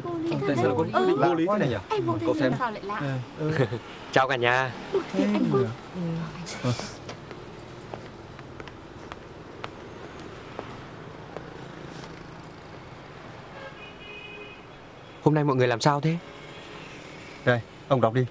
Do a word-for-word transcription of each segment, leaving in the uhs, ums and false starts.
Tại sao lại có quyết định vô lý thế này nhỉ? Em không Cậu thấy xem. sao lại lạ. Ừ. Chào cả nhà. Được gì anh Quân? Hôm nay mọi người làm sao thế? Đây, ông đọc đi.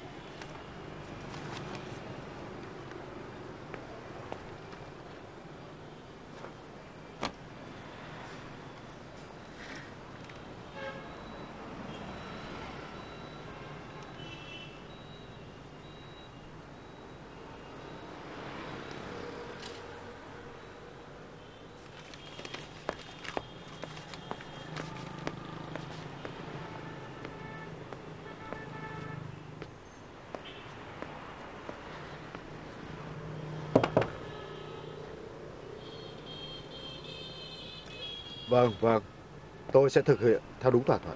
Vâng, vâng. Tôi sẽ thực hiện theo đúng thỏa thuận.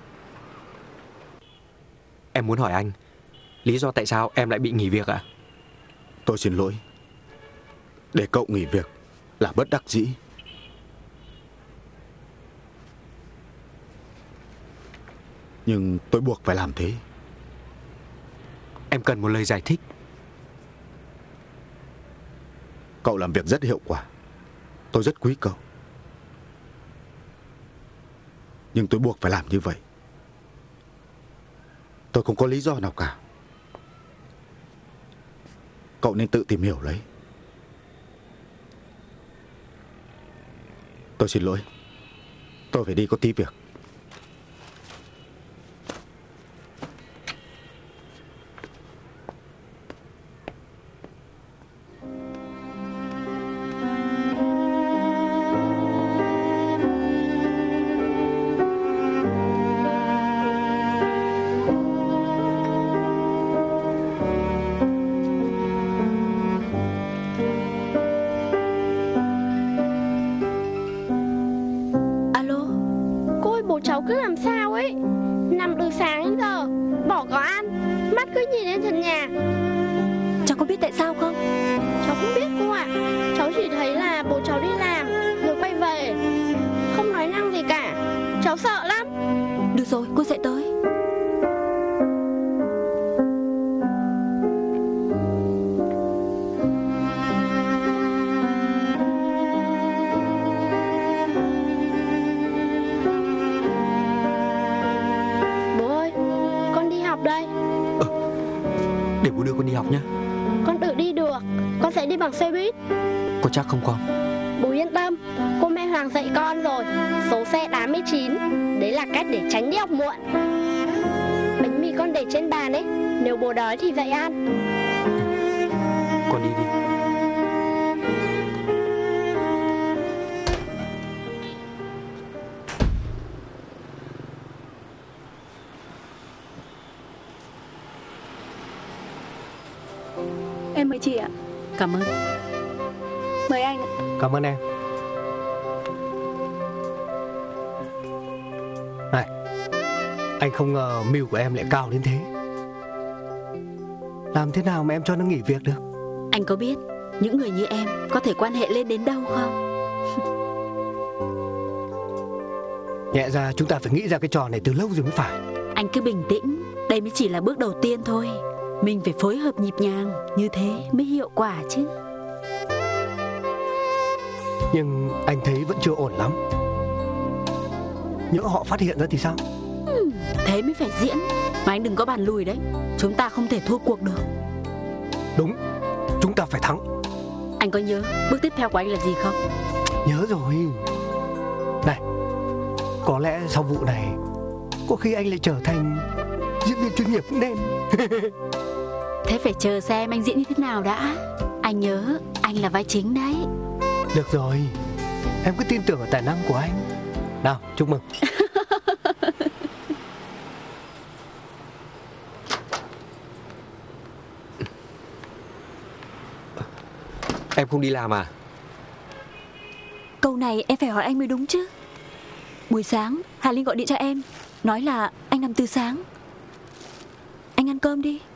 Em muốn hỏi anh, lý do tại sao em lại bị nghỉ việc ạ? À? Tôi xin lỗi. Để cậu nghỉ việc là bất đắc dĩ. Nhưng tôi buộc phải làm thế. Em cần một lời giải thích. Cậu làm việc rất hiệu quả. Tôi rất quý cậu. Nhưng tôi buộc phải làm như vậy. Tôi không có lý do nào cả. Cậu nên tự tìm hiểu lấy. Tôi xin lỗi. Tôi phải đi có tí việc. Cứ làm sao ấy, nằm từ sáng đến giờ, bỏ có ăn, mắt cứ nhìn lên trần nhà. Cháu có biết tại sao không? Cháu không biết cô ạ. Cháu chỉ thấy là bố cháu đi làm rồi quay về, không nói năng gì cả. Cháu sợ lắm. Được rồi, cô sẽ tới. Để bố đưa con đi học nhé. Con tự đi được. Con sẽ đi bằng xe buýt. Có chắc không con? Bố yên tâm. Cô mẹ Hoàng dạy con rồi. Số xe tám mươi chín. Đấy là cách để tránh đi học muộn. Bánh mì con để trên bàn ấy. Nếu bố đói thì dậy ăn. Con đi đi. Em mời chị ạ. Cảm ơn. Mời anh ạ. Cảm ơn em. Này, anh không ngờ mưu của em lại cao đến thế. Làm thế nào mà em cho nó nghỉ việc được? Anh có biết những người như em có thể quan hệ lên đến đâu không? Nhẹ ra chúng ta phải nghĩ ra cái trò này từ lâu rồi mới phải. Anh cứ bình tĩnh. Đây mới chỉ là bước đầu tiên thôi. Mình phải phối hợp nhịp nhàng, như thế mới hiệu quả chứ. Nhưng anh thấy vẫn chưa ổn lắm. Nhỡ họ phát hiện ra thì sao? ừ, Thế mới phải diễn. Mà anh đừng có bàn lùi đấy. Chúng ta không thể thua cuộc được. Đúng, chúng ta phải thắng. Anh có nhớ bước tiếp theo của anh là gì không? Nhớ rồi. Này, có lẽ sau vụ này có khi anh lại trở thành diễn viên chuyên nghiệp cũng nên. Thế phải chờ xem anh diễn như thế nào đã. Anh nhớ anh là vai chính đấy. Được rồi, em cứ tin tưởng vào tài năng của anh. Nào, chúc mừng. Em không đi làm à? Câu này em phải hỏi anh mới đúng chứ. Buổi sáng Hà Linh gọi điện cho em, nói là anh nằm từ sáng. Anh ăn cơm đi.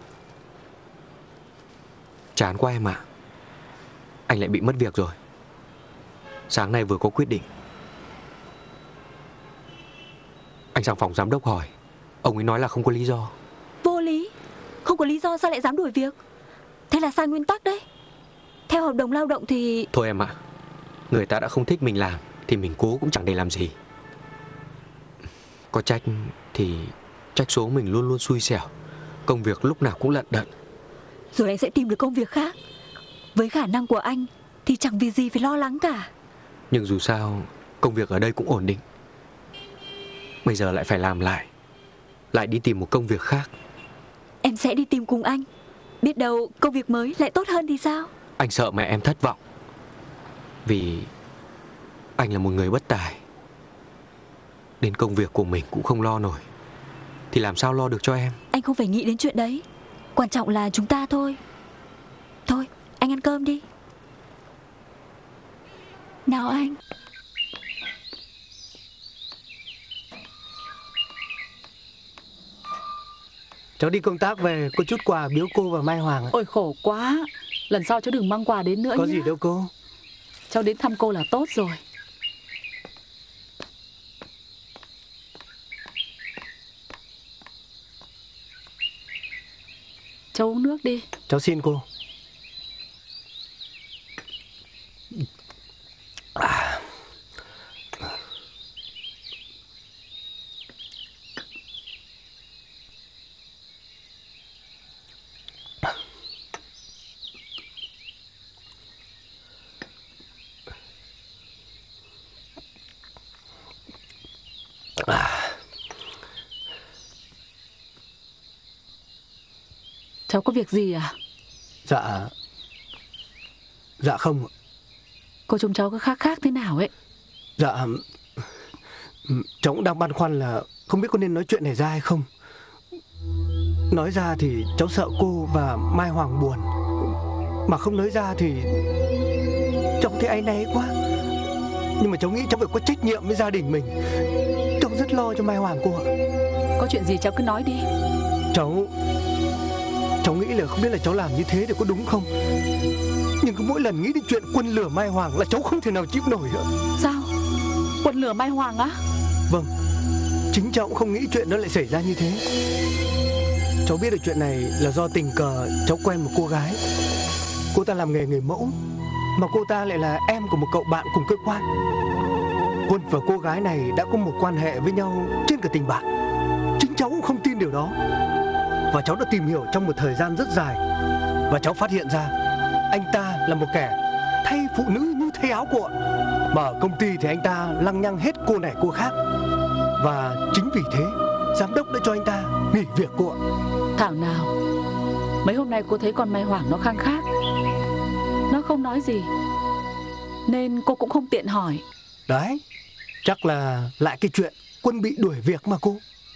Chán quá em ạ. Anh lại bị mất việc rồi. Sáng nay vừa có quyết định. Anh sang phòng giám đốc hỏi Ông ấy nói là không có lý do. Vô lý. Không có lý do sao lại dám đuổi việc? Thế là sai nguyên tắc đấy. Theo hợp đồng lao động thì... Thôi em ạ, người ta đã không thích mình làm thì mình cố cũng chẳng để làm gì. Có trách thì trách số mình luôn luôn xui xẻo, công việc lúc nào cũng lận đận. Rồi anh sẽ tìm được công việc khác. Với khả năng của anh thì chẳng vì gì phải lo lắng cả. Nhưng dù sao công việc ở đây cũng ổn định. Bây giờ lại phải làm lại, lại đi tìm một công việc khác. Em sẽ đi tìm cùng anh. Biết đâu công việc mới lại tốt hơn thì sao? Anh sợ mẹ em thất vọng, vì anh là một người bất tài. Đến công việc của mình cũng không lo nổi, thì làm sao lo được cho em? Anh không phải nghĩ đến chuyện đấy. Quan trọng là chúng ta thôi. Thôi, anh ăn cơm đi. Nào anh. Cháu đi công tác về, có chút quà biếu cô và Mai Hoàng ạ. Ôi khổ quá. Lần sau cháu đừng mang quà đến nữa Có nhé. gì đâu cô. Cháu đến thăm cô là tốt rồi. Cháu uống nước đi. Cháu xin cô. À. À. Cháu có việc gì à? Dạ. Dạ không. Cô trông cháu cứ khác khác thế nào ấy. Dạ. Cháu cũng đang băn khoăn là không biết có nên nói chuyện này ra hay không. Nói ra thì cháu sợ cô và Mai Hoàng buồn, mà không nói ra thì cháu thấy áy náy quá. Nhưng mà cháu nghĩ cháu phải có trách nhiệm với gia đình mình. Cháu rất lo cho Mai Hoàng cô ạ. Có chuyện gì cháu cứ nói đi. Cháu Cháu nghĩ là không biết là cháu làm như thế thì có đúng không, nhưng cứ mỗi lần nghĩ đến chuyện Quân lừa Mai Hoàng là cháu không thể nào chịu nổi nữa. Sao? Quân lừa Mai Hoàng á? Vâng. Chính cháu cũng không nghĩ chuyện nó lại xảy ra như thế. Cháu biết được chuyện này là do tình cờ cháu quen một cô gái. Cô ta làm nghề người mẫu, mà cô ta lại là em của một cậu bạn cùng cơ quan. Quân và cô gái này đã có một quan hệ với nhau trên cả tình bạn. Chính cháu cũng không tin điều đó, và cháu đã tìm hiểu trong một thời gian rất dài, và cháu phát hiện ra anh ta là một kẻ thay phụ nữ như thay áo cuội. Mà ở công ty thì anh ta lăng nhăng hết cô này cô khác, và chính vì thế giám đốc đã cho anh ta nghỉ việc cô ạ. Thảo nào, mấy hôm nay cô thấy con Mai Hoàng nó khăng khác, nó không nói gì, nên cô cũng không tiện hỏi. Đấy, chắc là lại cái chuyện Quân bị đuổi việc mà cô.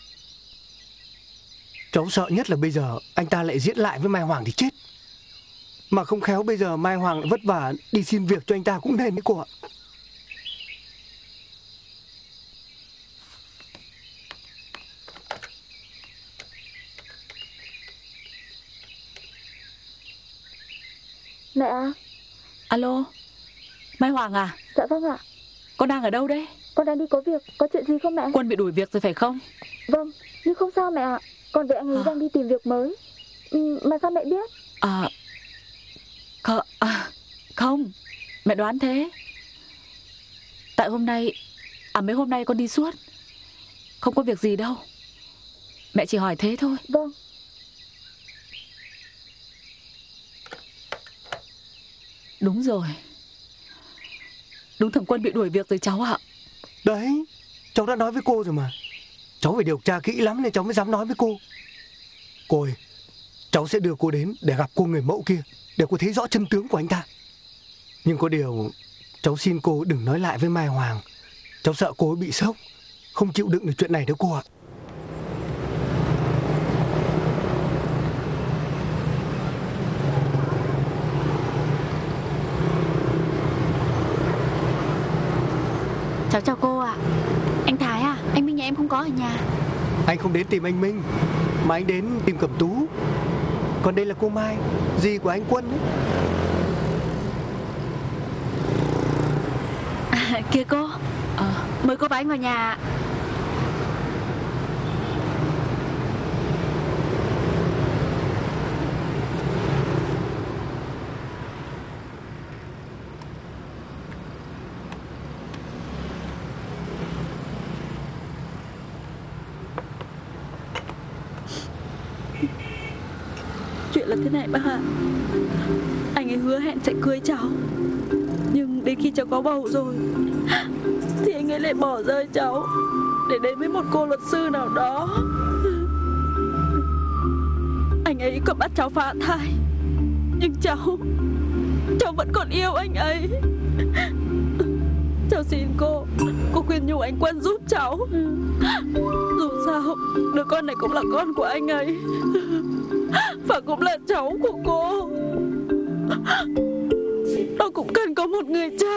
Cháu sợ nhất là bây giờ anh ta lại diễn lại với Mai Hoàng thì chết. Mà không khéo bây giờ Mai Hoàng lại vất vả đi xin việc cho anh ta cũng nên đấy cô ạ. Mẹ à? Alo, Mai Hoàng à? Dạ vâng ạ. Con đang ở đâu đấy? Con đang đi có việc, có chuyện gì không mẹ? Quân bị đuổi việc rồi phải không? Vâng, nhưng không sao mẹ ạ. Con với anh ấy à. đang đi tìm việc mới. Ừ, mà sao mẹ biết? À, không, à, không, mẹ đoán thế. Tại hôm nay, à mấy hôm nay con đi suốt, không có việc gì đâu. Mẹ chỉ hỏi thế thôi. Vâng. Đúng rồi. Đúng thằng Quân bị đuổi việc rồi cháu ạ. Đấy, cháu đã nói với cô rồi mà. Cháu phải điều tra kỹ lắm nên cháu mới dám nói với cô. Cô ơi, cháu sẽ đưa cô đến để gặp cô người mẫu kia, để cô thấy rõ chân tướng của anh ta. Nhưng có điều, cháu xin cô đừng nói lại với Mai Hoàng. Cháu sợ cô ấy bị sốc, không chịu đựng được chuyện này đâu cô ạ. Cháu chào cô ạ. Anh Thái à? Anh Minh nhà em không có ở nhà. Anh không đến tìm anh Minh, mà anh đến tìm Cẩm Tú. Còn đây là cô Mai, dì của anh Quân ấy. À, kìa cô, à, mời cô và anh vào nhà. là thế này bác ạ. Anh ấy hứa hẹn sẽ cưới cháu, nhưng đến khi cháu có bầu rồi thì anh ấy lại bỏ rơi cháu để đến với một cô luật sư nào đó. Anh ấy còn bắt cháu phá thai, nhưng cháu Cháu vẫn còn yêu anh ấy. Cháu xin cô Cô khuyên nhủ anh Quân giúp cháu. Dù sao đứa con này cũng là con của anh ấy, và cũng là cháu của cô. Nó cũng cần có một người cha.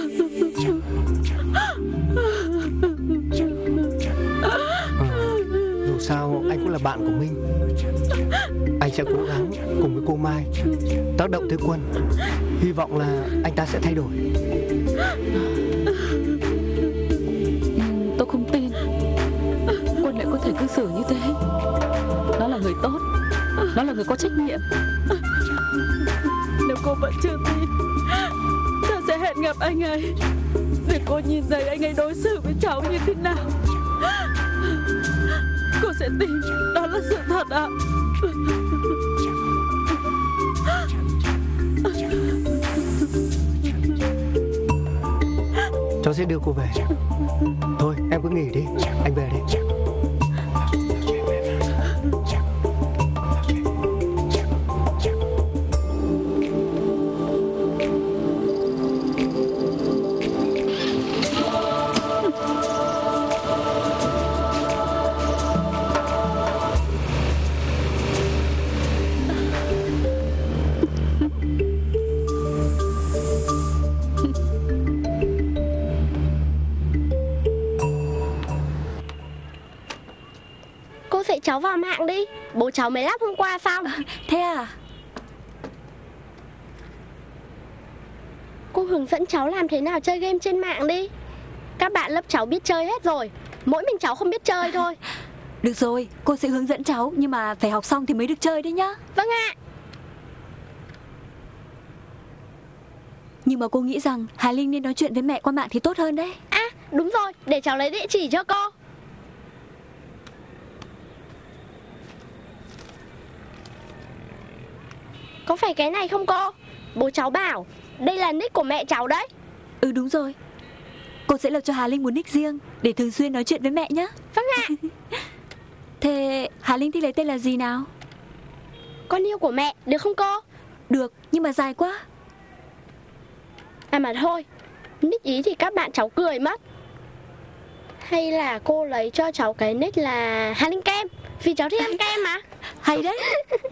Dù sao anh cũng là bạn của Minh. Anh sẽ cố gắng cùng với cô Mai tác động tới Quân. Hy vọng là anh ta sẽ thay đổi. Tôi không tin Quân lại có thể cư xử như thế. Nó là người tốt, nó là người có trách nhiệm. Nếu cô vẫn chưa tin, cháu sẽ hẹn gặp anh ấy để cô nhìn thấy anh ấy đối xử với cháu như thế nào. Cô sẽ tin đó là sự thật ạ. Cháu sẽ đưa cô về. Thôi em cứ nghỉ đi, anh về đi. Cháu vào mạng đi, bố cháu mới lắp hôm qua xong. Thế à? Cô hướng dẫn cháu làm thế nào chơi game trên mạng đi. Các bạn lớp cháu biết chơi hết rồi, mỗi mình cháu không biết chơi thôi. Được rồi, cô sẽ hướng dẫn cháu, nhưng mà phải học xong thì mới được chơi đấy nhá. Vâng ạ. Nhưng mà cô nghĩ rằng Hà Linh nên nói chuyện với mẹ qua mạng thì tốt hơn đấy. À đúng rồi, để cháu lấy địa chỉ cho cô. Có phải cái này không cô? Bố cháu bảo đây là nick của mẹ cháu đấy. Ừ đúng rồi. Cô sẽ lập cho Hà Linh một nick riêng để thường xuyên nói chuyện với mẹ nhé. Vâng ạ. Thế Hà Linh thích lấy tên là gì nào? Con yêu của mẹ, được không cô? Được, nhưng mà dài quá. À mà thôi, nick ý thì các bạn cháu cười mất. Hay là cô lấy cho cháu cái nick là Hà Linh Kem, vì cháu thích ăn kem mà. Hay đấy.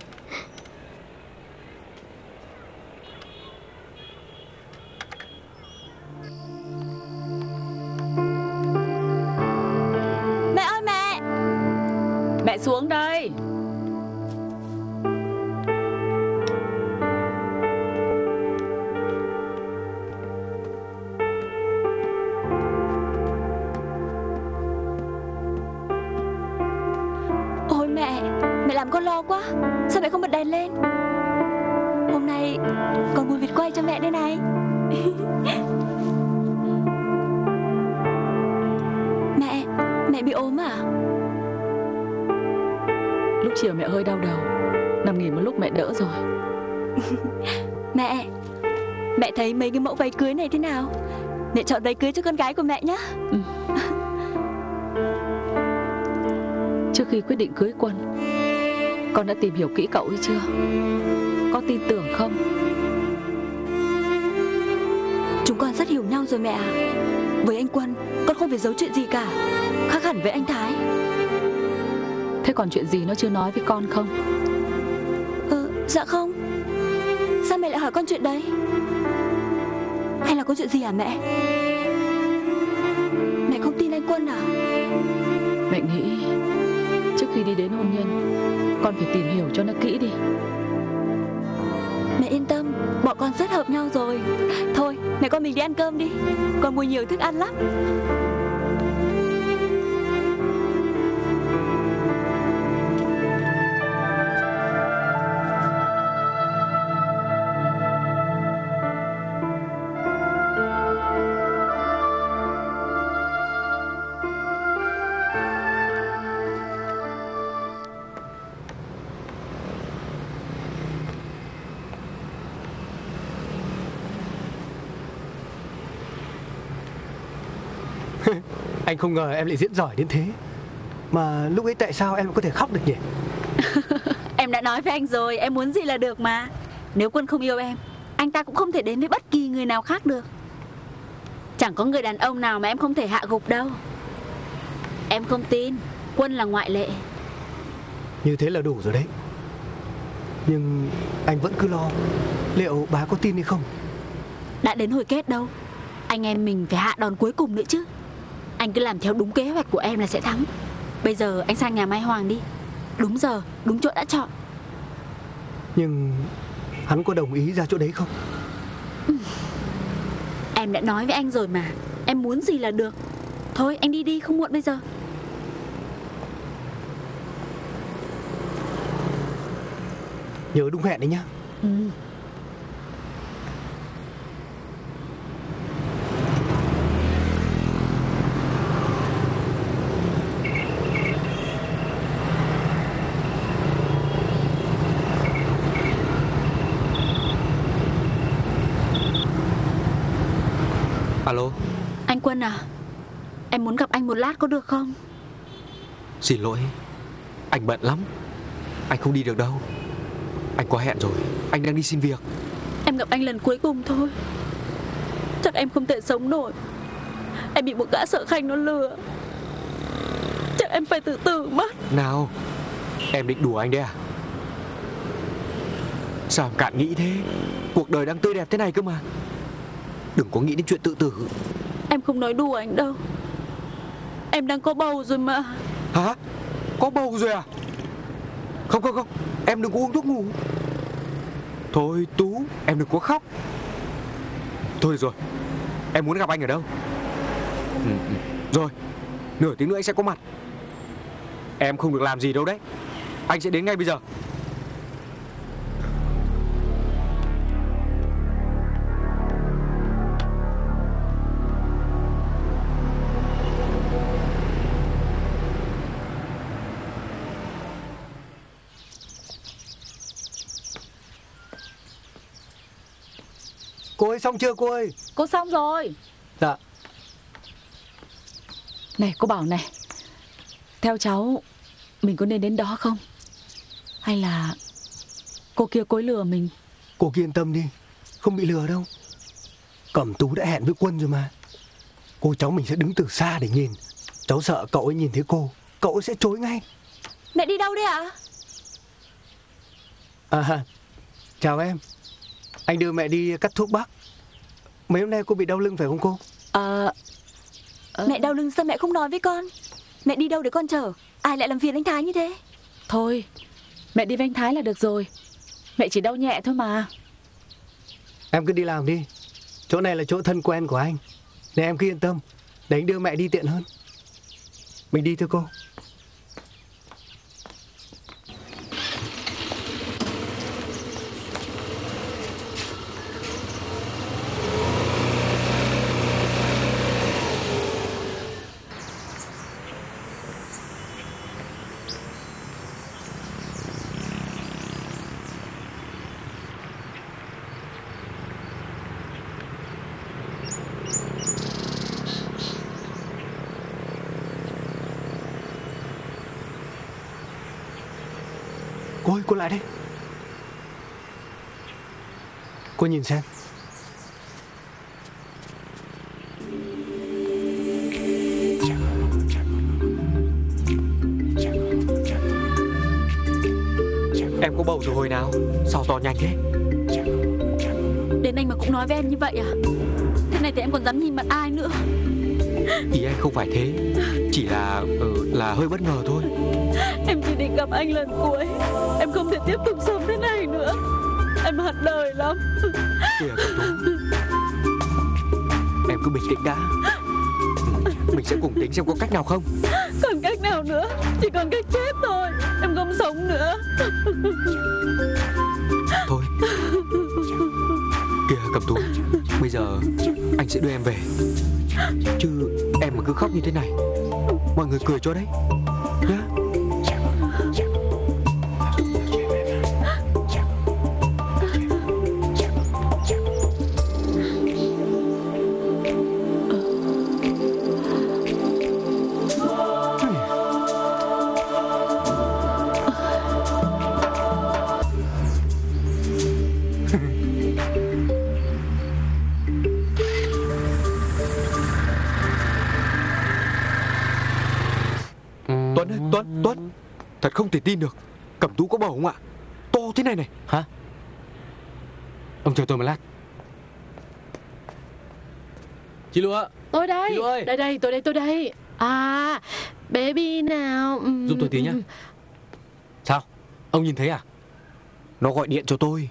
Mẹ ơi mẹ! Mẹ xuống đây. Ôi mẹ, mẹ làm con lo quá. Sao mẹ không bật đèn lên? Hôm nay con mua vịt quay cho mẹ đây này. Mẹ, mẹ bị ốm à? Lúc chiều mẹ hơi đau đầu, nằm nghỉ một lúc mẹ đỡ rồi. Mẹ, mẹ thấy mấy cái mẫu váy cưới này thế nào? Mẹ chọn váy cưới cho con gái của mẹ nhé. Ừ. Trước khi quyết định cưới Quân, con đã tìm hiểu kỹ cậu hay chưa? Có tin tưởng không? Chúng con rất hiểu nhau rồi mẹ à. Với anh Quân, con không phải giấu chuyện gì cả. Khác hẳn với anh Thái. Thế còn chuyện gì nó chưa nói với con không? Ừ, dạ không. Sao mẹ lại hỏi con chuyện đấy? Hay là có chuyện gì hả mẹ? Mẹ không tin anh Quân à? Mẹ nghĩ trước khi đi đến hôn nhân, con phải tìm hiểu cho nó kỹ đi. Mẹ yên tâm, bọn con rất hợp nhau rồi. Thôi, mẹ con mình đi ăn cơm đi. Con mua nhiều thức ăn lắm. Anh không ngờ em lại diễn giỏi đến thế. Mà lúc ấy tại sao em có thể khóc được nhỉ? Em đã nói với anh rồi, em muốn gì là được mà. Nếu Quân không yêu em, anh ta cũng không thể đến với bất kỳ người nào khác được. Chẳng có người đàn ông nào mà em không thể hạ gục đâu. Em không tin, Quân là ngoại lệ. Như thế là đủ rồi đấy. Nhưng anh vẫn cứ lo, liệu bà có tin hay không? Đã đến hồi kết đâu, anh em mình phải hạ đòn cuối cùng nữa chứ. Anh cứ làm theo đúng kế hoạch của em là sẽ thắng. Bây giờ anh sang nhà Mai Hoàng đi. Đúng giờ, đúng chỗ đã chọn. Nhưng hắn có đồng ý ra chỗ đấy không? Ừ. Em đã nói với anh rồi mà, em muốn gì là được. Thôi anh đi đi, không muộn bây giờ. Nhớ đúng hẹn đấy nhá. Ừ. Alo. Anh Quân à, em muốn gặp anh một lát có được không? Xin lỗi, anh bận lắm. Anh không đi được đâu. Anh có hẹn rồi, anh đang đi xin việc. Em gặp anh lần cuối cùng thôi. Chắc em không thể sống nổi. Em bị một gã sợ khanh nó lừa. Chắc em phải tự tử mất. Nào, em định đùa anh đấy à? Sao em cạn nghĩ thế? Cuộc đời đang tươi đẹp thế này cơ mà. Đừng có nghĩ đến chuyện tự tử. Em không nói đùa anh đâu. Em đang có bầu rồi mà. Hả? Có bầu rồi à? Không không không, em đừng có uống thuốc ngủ. Thôi Tú, em đừng có khóc. Thôi rồi, em muốn gặp anh ở đâu? Ừ, ừ. Rồi, nửa tiếng nữa anh sẽ có mặt. Em không được làm gì đâu đấy. Anh sẽ đến ngay bây giờ. Cô ơi, xong chưa cô ơi? Cô xong rồi. Dạ. Này cô Bảo này, theo cháu mình có nên đến đó không? Hay là cô kia cối lừa mình? Cô kia yên tâm đi, không bị lừa đâu. Cẩm Tú đã hẹn với Quân rồi mà. Cô cháu mình sẽ đứng từ xa để nhìn. Cháu sợ cậu ấy nhìn thấy cô, cậu ấy sẽ chối ngay. Mẹ đi đâu đấy ạ? À, chào em. Anh đưa mẹ đi cắt thuốc bắc. Mấy hôm nay cô bị đau lưng phải không cô? Ờ à, Mẹ đau lưng sao mẹ không nói với con? Mẹ đi đâu để con chở? Ai lại làm phiền anh Thái như thế? Thôi, mẹ đi với anh Thái là được rồi. Mẹ chỉ đau nhẹ thôi mà. Em cứ đi làm đi. Chỗ này là chỗ thân quen của anh, nên em cứ yên tâm. Để anh đưa mẹ đi tiện hơn. Mình đi thôi cô. Cô ơi, cô lại đây. Cô nhìn xem. Em có bầu rồi hồi nào? Sao to nhanh thế? Đến anh mà cũng nói với em như vậy à? Thế này thì em còn dám nhìn mặt ai nữa? Ý anh không phải thế. Chỉ là ừ, là hơi bất ngờ thôi. Em chỉ định gặp anh lần cuối. Em không thể tiếp tục sống thế này nữa. Em hận đời lắm. Kìa Cẩm Tú, em cứ bình tĩnh đã. Mình sẽ cùng tính xem có cách nào không. Còn cách nào nữa? Chỉ còn cách chết thôi. Em không sống nữa. Thôi, kìa Cẩm Tú, bây giờ anh sẽ đưa em về. Chứ em mà cứ khóc như thế này, mọi người cười cho đấy nhá. Tuấn ơi, Tuấn, Tuấn, thật không thể tin được. Cẩm Tú có bầu không ạ? To thế này này. Hả? Ông chờ tôi một lát. Chị Lụa. Tôi đây. Chị Lụa ơi. Đây đây, tôi đây, tôi đây. À, baby nào. Ừm, Giúp tôi tí nhá. ừm. Sao? Ông nhìn thấy à? Nó gọi điện cho tôi.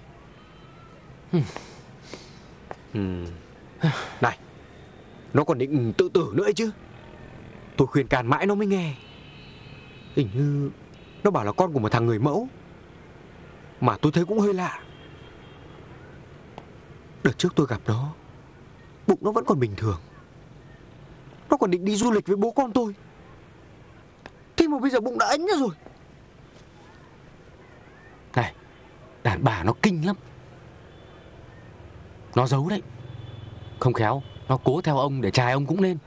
Hmm. Này, nó còn định tự tử nữa ấy chứ. Tôi khuyên can mãi nó mới nghe. Hình như nó bảo là con của một thằng người mẫu. Mà tôi thấy cũng hơi lạ. Đợt trước tôi gặp nó, bụng nó vẫn còn bình thường. Nó còn định đi du lịch với bố con tôi. Thế mà bây giờ bụng đã ấn ra rồi. Này, đàn bà nó kinh lắm. Nó giấu đấy. Không khéo nó cố theo ông để trai ông cũng nên.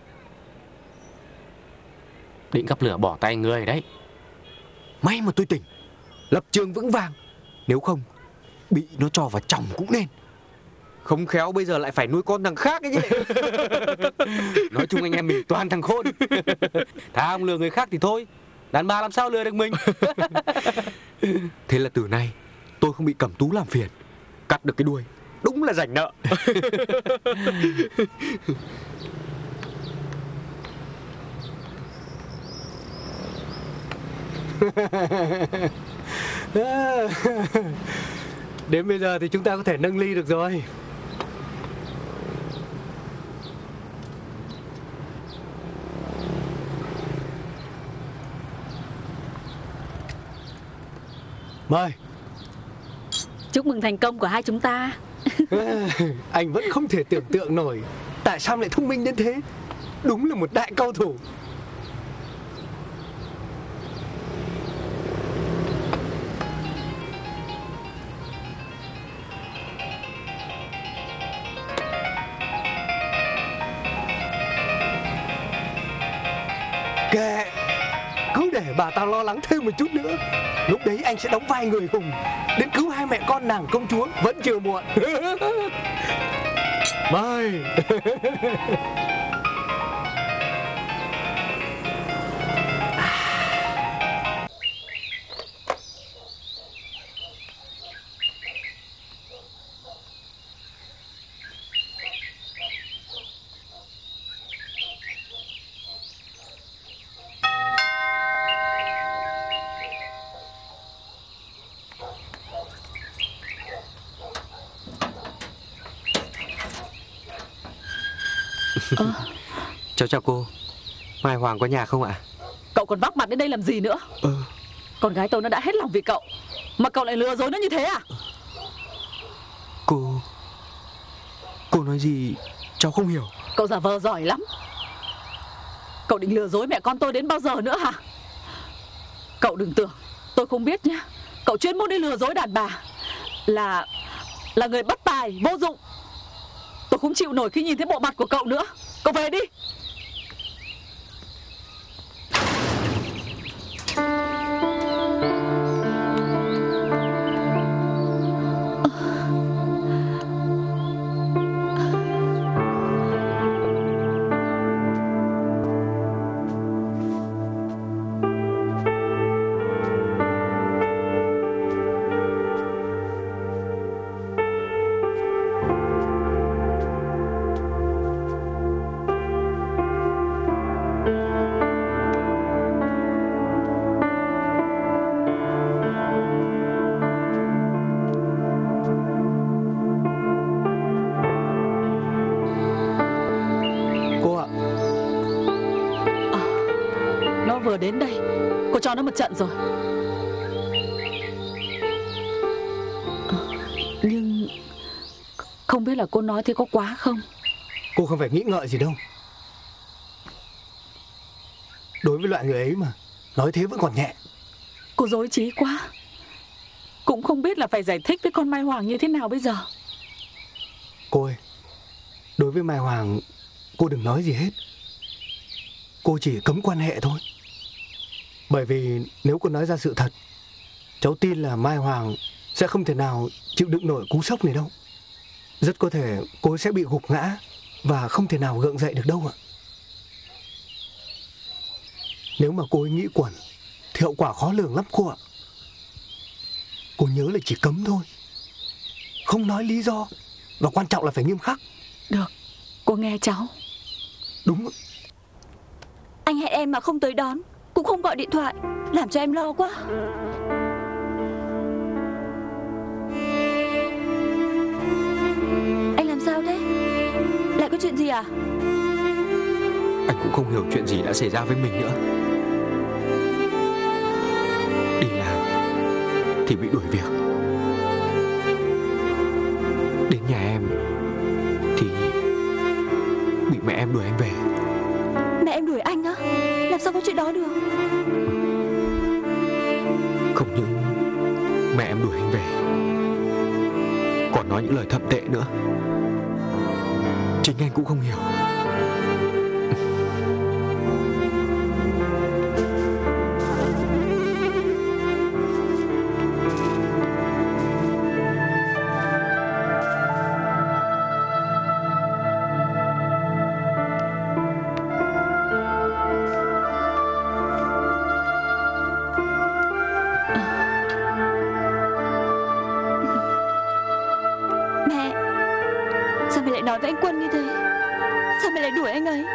Định gắp lửa bỏ tay người đấy. May mà tôi tỉnh, lập trường vững vàng. Nếu không bị nó cho vào chồng cũng nên. Không khéo bây giờ lại phải nuôi con thằng khác ấy chứ. Nói chung anh em mình toàn thằng khôn. Tham lừa người khác thì thôi, đàn bà làm sao lừa được mình. Thế là từ nay tôi không bị Cẩm Tú làm phiền. Cắt được cái đuôi, đúng là rảnh nợ. Đến bây giờ thì chúng ta có thể nâng ly được rồi. Mời. Chúc mừng thành công của hai chúng ta. Anh vẫn không thể tưởng tượng nổi tại sao lại thông minh đến thế. Đúng là một đại cao thủ. Kệ, cứ để bà ta lo lắng thêm một chút nữa. Lúc đấy anh sẽ đóng vai người hùng, đến cứu hai mẹ con nàng công chúa vẫn chưa muộn. Mời. Ờ. Cháu chào cô. Mai Hoàng có nhà không ạ? Cậu còn vác mặt đến đây làm gì nữa? Ừ. Con gái tôi nó đã hết lòng vì cậu, mà cậu lại lừa dối nó như thế à? Cô Cô nói gì cháu không hiểu. Cậu giả vờ giỏi lắm. Cậu định lừa dối mẹ con tôi đến bao giờ nữa hả? Cậu đừng tưởng tôi không biết nhá. Cậu chuyên môn đi lừa dối đàn bà. Là Là người bất tài, vô dụng. Tôi không chịu nổi khi nhìn thấy bộ mặt của cậu nữa. Cậu về đi. Vừa đến đây, cô cho nó một trận rồi. À, nhưng không biết là cô nói thế có quá không? Cô không phải nghĩ ngợi gì đâu. Đối với loại người ấy mà nói thế vẫn còn nhẹ. Cô dối trí quá. Cũng không biết là phải giải thích với con Mai Hoàng như thế nào bây giờ. Cô ơi, đối với Mai Hoàng cô đừng nói gì hết. Cô chỉ cấm quan hệ thôi. Bởi vì nếu cô nói ra sự thật, cháu tin là Mai Hoàng sẽ không thể nào chịu đựng nổi cú sốc này đâu. Rất có thể cô sẽ bị gục ngã và không thể nào gượng dậy được đâu ạ. Nếu mà cô ấy nghĩ quẩn thì hậu quả khó lường lắm cô ạ. Cô nhớ là chỉ cấm thôi, không nói lý do, và quan trọng là phải nghiêm khắc. Được, cô nghe cháu. Đúng. Anh hẹn em mà không tới đón, cũng không gọi điện thoại, làm cho em lo quá. Anh làm sao thế? Lại có chuyện gì à? Anh cũng không hiểu chuyện gì đã xảy ra với mình nữa. Đi làm thì bị đuổi việc, đến nhà em thì bị mẹ em đuổi anh về. Mẹ em đuổi anh á? Làm sao có chuyện đó được? Không những mẹ em đuổi anh về, còn nói những lời thậm tệ nữa. Chính anh cũng không hiểu. Nói với anh Quân như thế, sao mẹ lại đuổi anh ấy?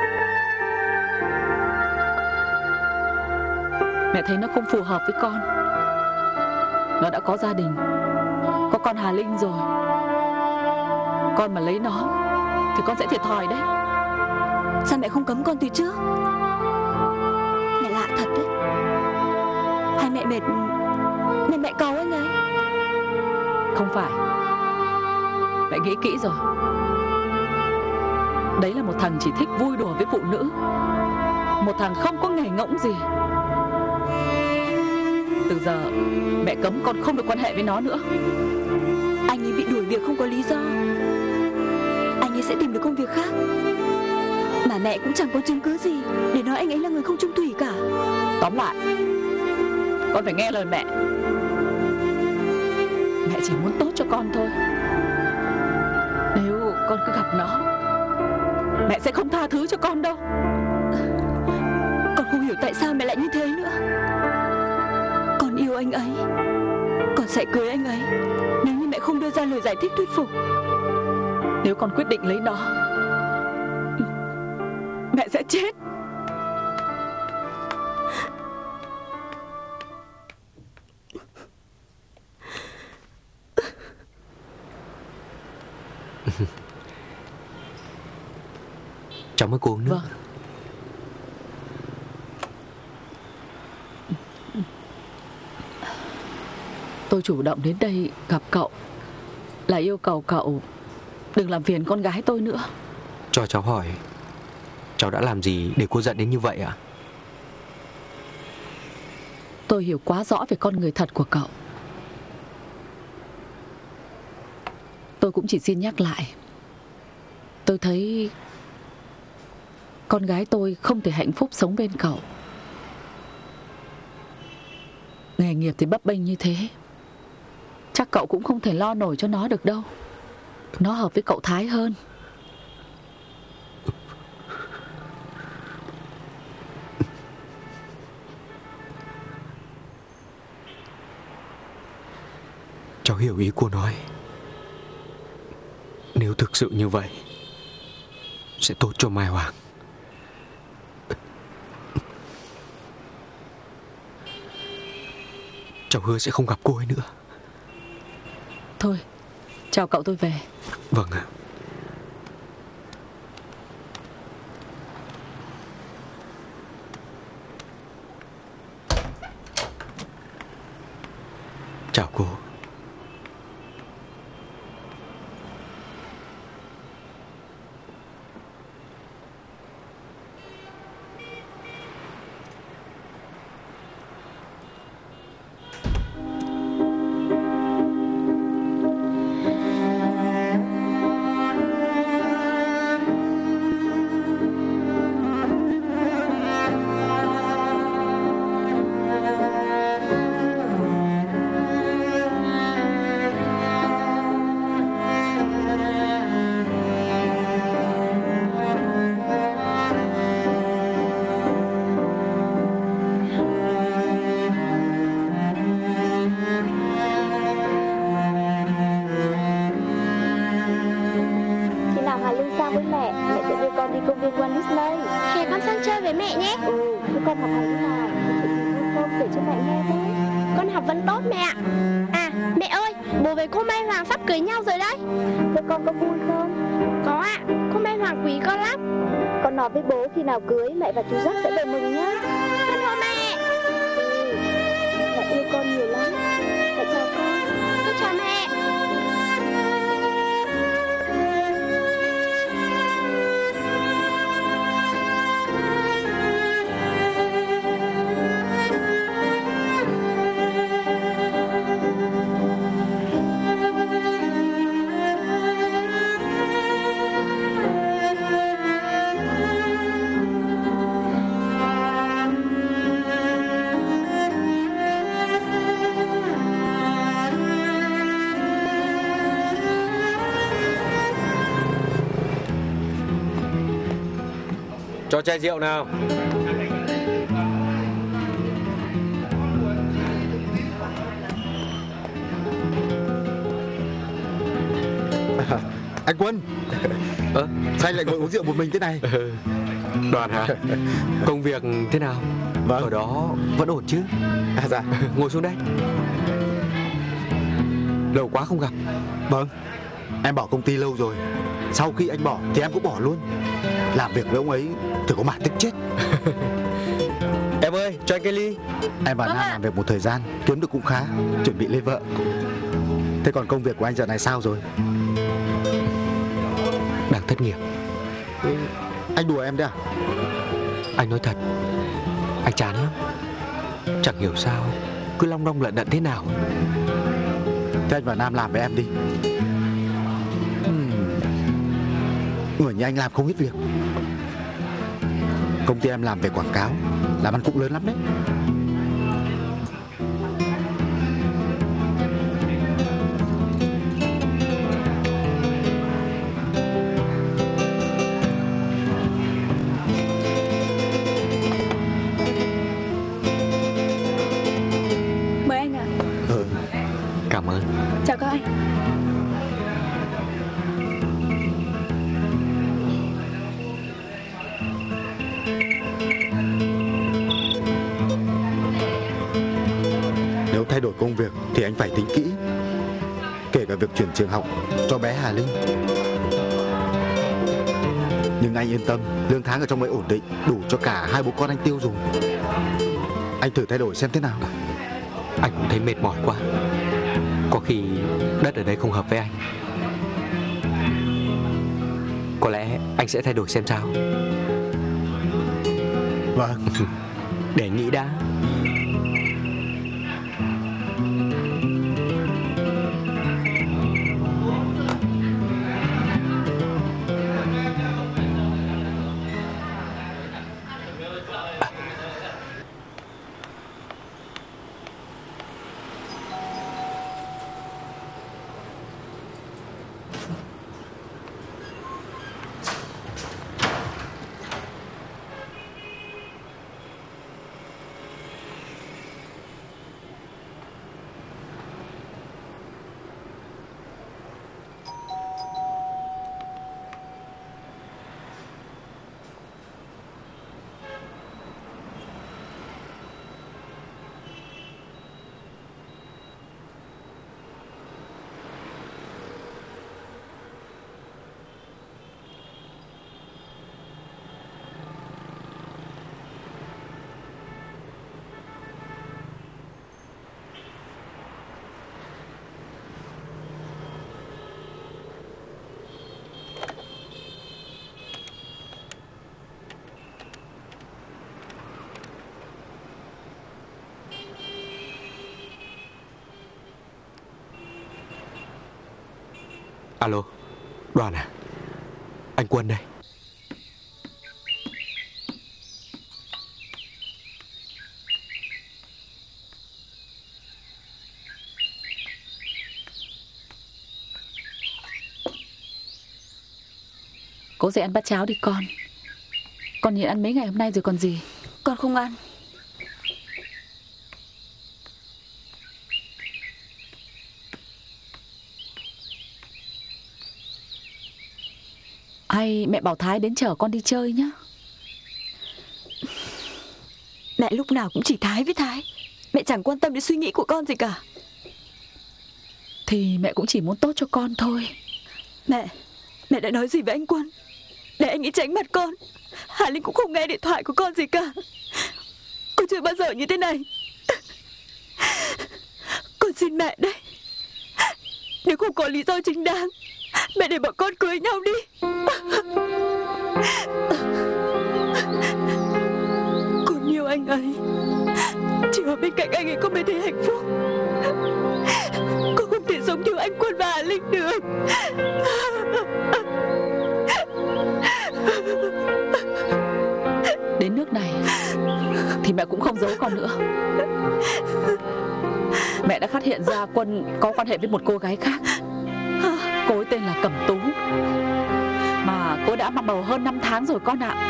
Mẹ thấy nó không phù hợp với con. Nó đã có gia đình, có con Hà Linh rồi. Con mà lấy nó thì con sẽ thiệt thòi đấy. Sao mẹ không cấm con từ trước? Mẹ lạ thật đấy. Hay mẹ mệt nên mẹ cầu anh ấy? Không phải. Mẹ nghĩ kỹ rồi. Đấy là một thằng chỉ thích vui đùa với phụ nữ, một thằng không có nghề ngỗng gì. Từ giờ mẹ cấm con không được quan hệ với nó nữa. Anh ấy bị đuổi việc không có lý do, anh ấy sẽ tìm được công việc khác. Mà mẹ cũng chẳng có chứng cứ gì để nói anh ấy là người không trung thủy cả. Tóm lại, con phải nghe lời mẹ. Mẹ chỉ muốn tốt cho con thôi. Nếu con cứ gặp nó, mẹ sẽ không tha thứ cho con đâu. Con không hiểu tại sao mẹ lại như thế nữa. Con yêu anh ấy, con sẽ cưới anh ấy nếu như mẹ không đưa ra lời giải thích thuyết phục. Nếu con quyết định lấy nó, mẹ sẽ chết. Cháu mới uống nước. Vâng. Tôi chủ động đến đây gặp cậu là yêu cầu cậu đừng làm phiền con gái tôi nữa. Cho cháu hỏi, cháu đã làm gì để cô giận đến như vậy ạ? Tôi hiểu quá rõ về con người thật của cậu. Tôi cũng chỉ xin nhắc lại. Tôi thấy con gái tôi không thể hạnh phúc sống bên cậu. Nghề nghiệp thì bấp bênh như thế, chắc cậu cũng không thể lo nổi cho nó được đâu. Nó hợp với cậu Thái hơn. Cháu hiểu ý cô nói. Nếu thực sự như vậy sẽ tốt cho Mai Hoàng. Cháu hứa sẽ không gặp cô ấy nữa. Thôi, chào cậu, tôi về. Vâng ạ. Chào cô. là con kể cho mẹ nghe với. Con học vẫn tốt mẹ ạ. À mẹ ơi, bố với cô Mai Hoàng sắp cưới nhau rồi đấy. Thế con có vui không? Có ạ, cô Mai Hoàng quý con lắm. Con nói với bố khi nào cưới mẹ và chú Giác sẽ về mừng nhá. Con hôn mẹ. Ừ, mẹ yêu con nhiều lắm. Mẹ chào con. Con chào mẹ. Cho chai rượu nào. À, anh Quân. Ơ? Sao anh lại ngồi uống rượu một mình thế này? Đoàn hả? Công việc thế nào? Vâng. Ở đó vẫn ổn chứ? À dạ. Ngồi xuống đây. Lâu quá không gặp. Vâng. Em bỏ công ty lâu rồi. Sau khi anh bỏ thì em cũng bỏ luôn. Làm việc với ông ấy thì có mà tức chết. Em ơi, cho anh cái ly. Em vào Nam làm việc một thời gian, kiếm được cũng khá, chuẩn bị lấy vợ. Thế còn công việc của anh giờ này sao rồi? Đang thất nghiệp. Ừ, anh đùa em đấy à? Anh nói thật, anh chán lắm. Chẳng hiểu sao cứ long đong lận đận thế nào. Thế anh vào Nam làm với em đi. hmm. Người như anh làm không hết việc. Công ty em làm về quảng cáo, làm ăn cũng lớn lắm đấy. Mời anh ạ. Ừ. Cảm ơn. Chào các anh. Nếu thay đổi công việc thì anh phải tính kỹ, kể cả việc chuyển trường học cho bé Hà Linh. Nhưng anh yên tâm, lương tháng ở trong ấy ổn định, đủ cho cả hai bố con anh tiêu dùng. Anh thử thay đổi xem thế nào. Anh cũng thấy mệt mỏi quá. Có khi đất ở đây không hợp với anh. Có lẽ anh sẽ thay đổi xem sao. Vâng. Để nghĩ đã. Alo, Đoàn à? Anh Quân đây. Cố dậy ăn bát cháo đi con. Con nhịn ăn mấy ngày hôm nay rồi còn gì. Con không ăn. Hay mẹ bảo Thái đến chở con đi chơi nhá. Này Mẹ lúc nào cũng chỉ Thái với Thái. Mẹ chẳng quan tâm đến suy nghĩ của con gì cả. Thì mẹ cũng chỉ muốn tốt cho con thôi. Mẹ, mẹ đã nói gì với anh Quân để anh ấy tránh mặt con? Hà Linh cũng không nghe điện thoại của con gì cả. Con chưa bao giờ như thế này. Con xin mẹ đấy, nếu không có lý do chính đáng, mẹ để bọn con cưới nhau đi. Con yêu anh ấy, chỉ ở bên cạnh anh ấy con mới thấy hạnh phúc. Con không thể sống thiếu anh Quân và Hà Linh được. Đến nước này thì mẹ cũng không giấu con nữa. Mẹ đã phát hiện ra Quân có quan hệ với một cô gái khác. Cô ấy tên là Cẩm Tú, mà cô đã mang bầu hơn năm tháng rồi con ạ.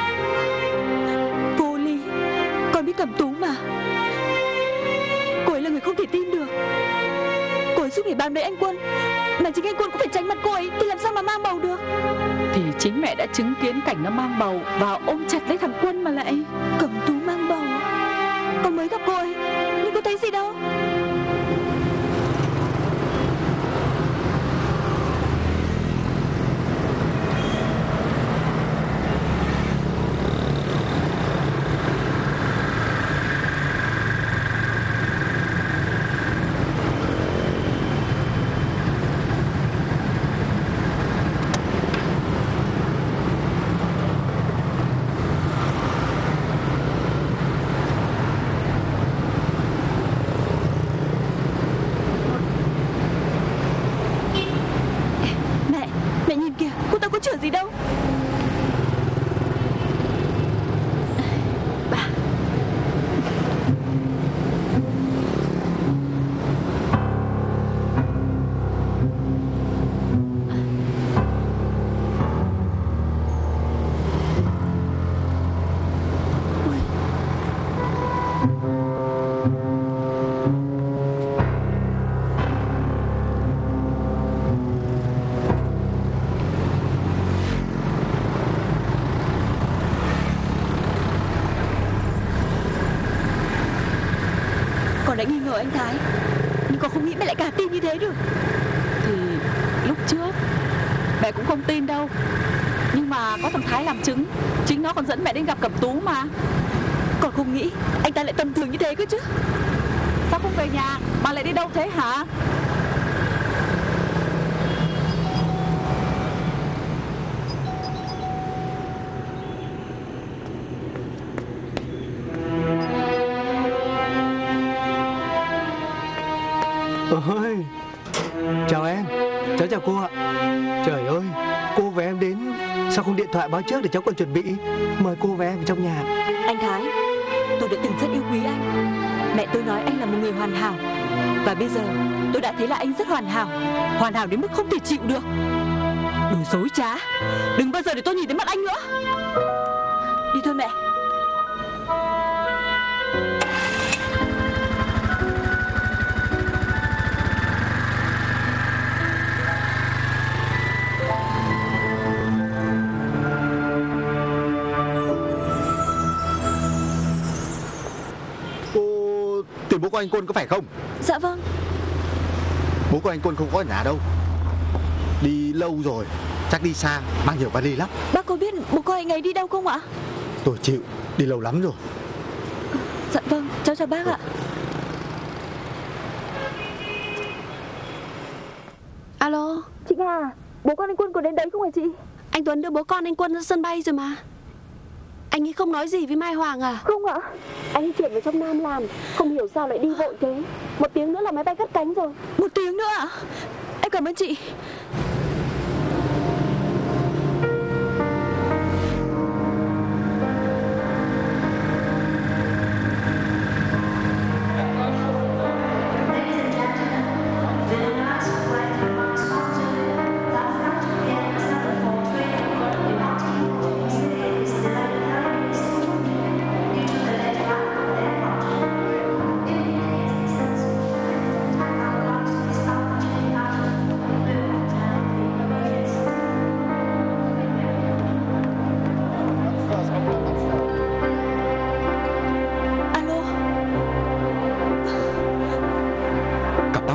Vô lý, con biết Cẩm Tú mà. Cô ấy là người không thể tin được. Cô ấy suốt ngày bám lấy anh Quân, mà chính anh Quân cũng phải tránh mặt cô ấy, thì làm sao mà mang bầu được? Thì chính mẹ đã chứng kiến cảnh nó mang bầu và ôm chặt lấy thằng Quân mà lại. Cẩm Tú mang bầu? Con mới gặp cô ấy, nhưng có thấy gì đâu. Gì đâu. Bà. Đã nghi ngờ anh Thái, nhưng con không nghĩ mẹ lại cả tin như thế được. Thì lúc trước mẹ cũng không tin đâu, nhưng mà có thằng Thái làm chứng, chính nó còn dẫn mẹ đến gặp Cẩm Tú mà. Con không nghĩ anh ta lại tầm thường như thế cơ chứ. Sao không về nhà mà lại đi đâu thế hả? Ôi, chào em. Cháu chào cô ạ. Trời ơi, cô và em đến sao không điện thoại báo trước để cháu còn chuẩn bị. Mời cô và em vào trong nhà. Anh Thái, tôi đã từng rất yêu quý anh. Mẹ tôi nói anh là một người hoàn hảo, và bây giờ tôi đã thấy là anh rất hoàn hảo. Hoàn hảo đến mức không thể chịu được. Đồ dối trá, đừng bao giờ để tôi nhìn thấy mặt anh nữa. Đi thôi mẹ. Tìm bố của anh Quân có phải không? Dạ vâng. Bố của anh Quân không có ở nhà đâu. Đi lâu rồi, chắc đi xa, mang nhiều vali lắm. Bác có biết bố con anh ấy đi đâu không ạ? Tôi chịu, đi lâu lắm rồi. Dạ vâng, cháu chào bác ạ. Alo. Chị Nga, bố con anh Quân có đến đấy không hả chị? Anh Tuấn đưa bố con anh Quân ra sân bay rồi mà. Anh ấy không nói gì với Mai Hoàng à? Không ạ, anh ấy chuyển vào trong Nam làm. Không hiểu sao lại đi vội thế. Một tiếng nữa là máy bay cất cánh rồi. Một tiếng nữa ạ? Em cảm ơn chị.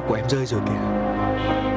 của em rơi rồi kìa.